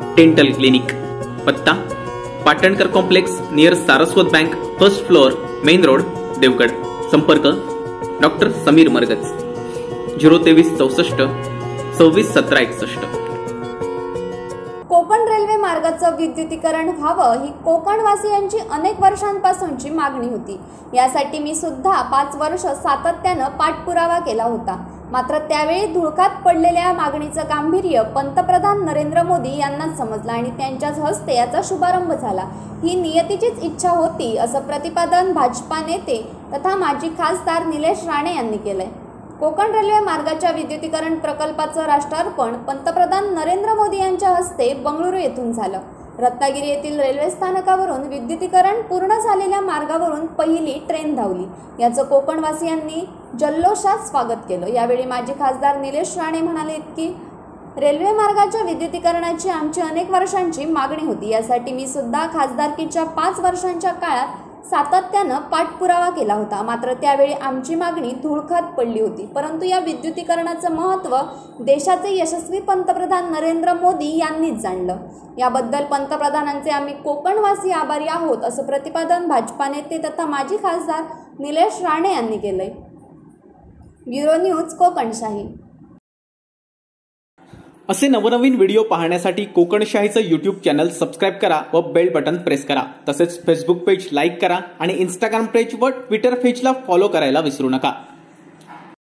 Dental clinic, पत्ता Patankar complex near Saraswat bank, first floor, main road, Devgad. संपर्क doctor Sameer Margaj, 02364 261761. Konkan railway मार्गाचं विद्युतीकरण व्हावं ही कोकणवासियांची अनेक वर्षांपासूनची मागणी होती. यासाठी मी सुद्धा 5 वर्ष सातत्यानं पाठपुरावा केला होता. मात्र त्यावेळी धुळकात पडलेल्या मागणीचं गांभीर्य पंतप्रधान नरेंद्र मोदी यांनाच समजलं आणि त्यांच्याच हस्ते याचा शुभारंभ झाला. ही नियतीचीच इच्छा होती असं प्रतिपादन भाजपा नेते तथा माजी खासदार निलेश राणे यांनी केलंय. कोकण रेल्वे मार्गाच्या विद्युतीकरण प्रकल्पाचं राष्ट्रार्पण पंतप्रधान नरेंद्र मोदी यांच्या हस्ते बंगळुरू येथून झालं. रत्नागिरी येथील रेल्वे स्थानकावरून विद्युतीकरण पूर्ण झालेल्या मार्गावरून पहिली ट्रेन धावली. याचं कोकणवासियांनी जल्लोषात स्वागत केलं. यावेळी माजी खासदार निलेश राणे म्हणाले की रेल्वे मार्गाच्या विद्युतीकरणाची आमची अनेक वर्षांची मागणी होती. यासाठी मी सुद्धा खासदारकीच्या 5 वर्षांच्या काळात सातत्यानं पाठपुरावा केला होता. मात्र त्यावेळी आमची मागणी धुळकात पडली होती. परंतु या विद्युतीकरणाचं महत्त्व देशाचे यशस्वी पंतप्रधान नरेंद्र मोदी यांनीच जाणलं. याबद्दल पंतप्रधानांचे आम्ही कोकणवासी आभारी आहोत असं प्रतिपादन भाजपा नेते तथा माजी खासदार निलेश राणे यांनी केलंय. Bureau news Kokanshahi. असे नवनवीन व्हिडिओ पाहण्यासाठी कोकणशाहीचं यूट्यूब चॅनल सबस्क्राईब करा व बेल बटन प्रेस करा. तसेच फेसबुक पेज लाईक करा आणि इंस्टाग्राम पेज व ट्विटर पेजला फॉलो करायला विसरू नका.